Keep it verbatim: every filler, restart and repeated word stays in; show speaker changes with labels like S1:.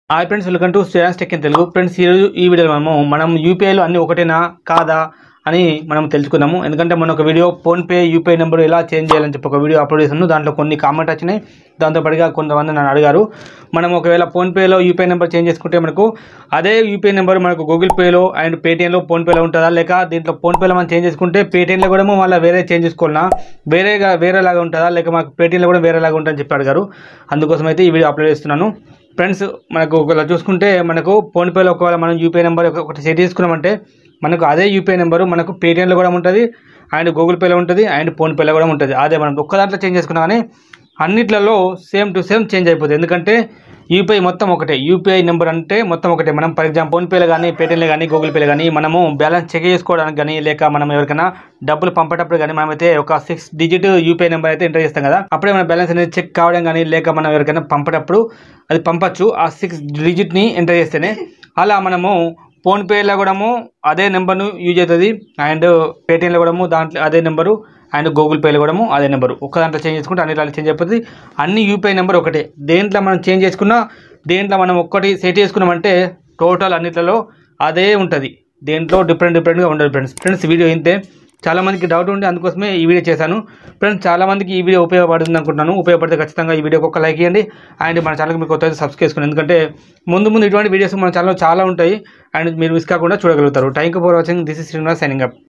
S1: Hi friends, welcome to Shreyans tech in Telugu. Friends, ఈరోజు ఈ వీడియోలో మనము మనం యూపీఐలో అన్ని ఒకటేనా కాదా అని మనం తెలుసుకుందాము. ఎందుకంటే మన ఒక వీడియో ఫోన్పే యూపీఐ నెంబర్ ఎలా చేంజ్ చేయాలని చెప్పి ఒక వీడియో అప్లోడ్ చేసాను. దాంట్లో కొన్ని కామెంట్ వచ్చినాయి. దాంతోపాటుగా కొంతమంది నన్ను అడిగారు, మనం ఒకవేళ ఫోన్పేలో యూపీఐ నెంబర్ చేంజ్ చేసుకుంటే మనకు అదే యూపీఐ నెంబర్ మనకు గూగుల్ పేలో అండ్ పేటీఎంలో ఫోన్పేలో ఉంటుందా, లేక దీంట్లో ఫోన్పేలో మనం చేంజ్ చేసుకుంటే పేటీఎంలో కూడా మళ్ళీ వేరే చేంజ్ చేసుకోవాలన్నా వేరేగా వేరేలాగా ఉంటుందా, లేక మాకు పేటీఎంలో కూడా వేరేలాగా ఉంటుందని చెప్పి అడిగారు. అందుకోసం అయితే ఈ వీడియో అప్లోడ్ చేస్తున్నాను. ఫ్రెండ్స్, మనకు ఒకవేళ చూసుకుంటే మనకు ఫోన్పేలో ఒకవేళ మనం యూపీఐ నెంబర్ ఒకటి సెట్ చేసుకున్నామంటే మనకు అదే యూపీఐ నెంబరు మనకు పేటీఎంలో కూడా ఉంటుంది అండ్ గూగుల్ పేలో ఉంటుంది అండ్ ఫోన్పేలో కూడా ఉంటుంది. అదే మనం ఒక్క దాంట్లో చేంజ్ చేసుకున్నా కానీ అన్నిట్లలో సేమ్ టు సేమ్ చేంజ్ అయిపోతుంది. ఎందుకంటే యూపీఐ మొత్తం ఒకటే, యూపీఐ నెంబర్ అంటే మొత్తం ఒకటే. మనం ఫర్ ఎగ్జాంపుల్ ఫోన్పేలో కానీ పేటీఎంలో కానీ గూగుల్ పేలో కానీ మనము బ్యాలెన్స్ చెక్ చేసుకోవడానికి కానీ లేక మనం ఎవరికైనా డబ్బులు పంపేటప్పుడు కానీ మనమైతే ఒక సిక్స్ డిజిట్ యూపీఐ నెంబర్ అయితే ఎంటర్ చేస్తాం కదా. అప్పుడే మన బ్యాలెన్స్ అనేది చెక్ కావడం కానీ లేక మనం ఎవరికైనా పంపేటప్పుడు అది పంపచ్చు ఆ సిక్స్ డిజిట్ని ఎంటర్ చేస్తేనే. అలా మనము ఫోన్పేలో కూడా అదే నెంబర్ను యూజ్ అవుతుంది అండ్ పేటీఎంలో కూడా దాంట్లో అదే నెంబరు అండ్ గూగుల్ పేలో కూడా అదే నెంబరు. ఒక్క దాంట్లో చేంజ్ చేసుకుంటే అన్నిట్లో చేంజ్ అయిపోతుంది. అన్ని యూపీఐ నెంబర్ ఒకటే. దేంట్లో మనం చేంజ్ చేసుకున్నా దేంట్లో మనం ఒక్కటి సెట్ చేసుకున్నామంటే టోటల్ అన్నిట్లలో అదే ఉంటుంది. దేంట్లో డిఫరెంట్ డిఫరెంట్గా ఉండదు. ఫ్రెండ్స్ ఫ్రెండ్స్ వీడియో ఇంతే. చాలామందికి డౌట్ ఉంటే అందుకోసమే ఈ వీడియో చేశాను. ఫ్రెండ్స్, చాలామందికి ఈ వీడియో ఉపయోగపడుతుంది అనుకుంటున్నాను. ఉపయోగపడితే ఖచ్చితంగా ఈ వీడియోకి ఒక లైక్ ఇవ్వండి అండ్ మన ఛానల్కి మీకు కొత్త సబ్స్క్రైబ్ చేసుకోండి. ఎందుకంటే ముందు ముందు ఇటువంటి వీడియోస్ మన ఛానల్లో చాలా ఉంటాయి అండ్ మీరు మిస్ కాకుండా చూడగలుగుతారు. Thank you for watching. This is Srinivas signing up.